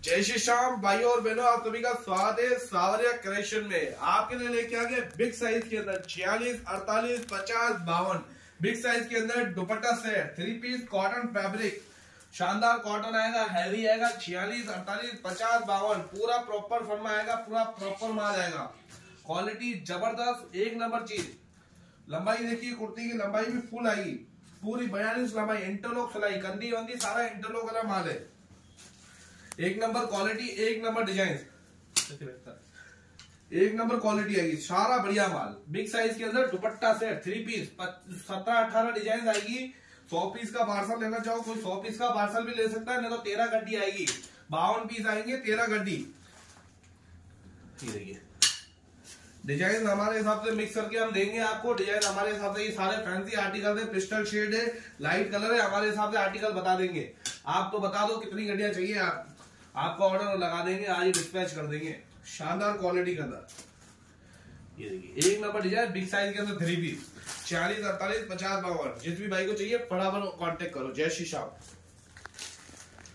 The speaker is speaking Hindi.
जय श्री श्याम भाइयों और बहनों, आप सभी का स्वागत है सावरिया कलेक्शन में। आपके लिए लेके आ गए बिग साइज के अंदर 46, 48, 50, 52 बिग साइज के अंदर dupatta set 3 piece cotton fabric, शानदार कॉटन आएगा, हैवी आएगा। 46, 48, 50, 52 पूरा प्रॉपर फर्मा आएगा, पूरा प्रॉपर माल आएगा। क्वालिटी जबरदस्त, एक नंबर चीज। लंबाई देखिए, कुर्ती की लंबाई भी फुल आएगी, पूरी 42 लंबाई, इंटरलॉक सिलाई, कंदी वंदी सारा इंटरलॉक वाला माल है। एक नंबर क्वालिटी, एक नंबर डिजाइन, एक नंबर क्वालिटी आएगी, सारा बढ़िया माल। बिग साइज के अंदर दुपट्टा सेट 3 पीस 17-18 डिजाइन आएगी। 100 पीस का पार्सल लेना चाहो कोई 100 पीस का पार्सल भी ले सकता है, नहीं तो 13 गड्डी आएगी। 52 पीस आएंगे, 13 गड्डी। देखिए डिजाइन हमारे हिसाब से मिक्स करके हम देंगे आपको। डिजाइन हमारे हिसाब से, ये सारे फैंसी आर्टिकल है, पिस्टल शेड है, लाइट कलर है, हमारे हिसाब से आर्टिकल बता देंगे। आप तो बता दो कितनी गड्डियां चाहिए, आपका ऑर्डर लगा देंगे, आज ही डिस्पैच कर देंगे। शानदार क्वालिटी के अंदर ये देखिए, एक नंबर डिजाइन बिग साइज के अंदर 3 पीस 46, 48, 50, 52। जिस भी भाई को चाहिए फटाफट कांटेक्ट करो। जय श्री श्याम।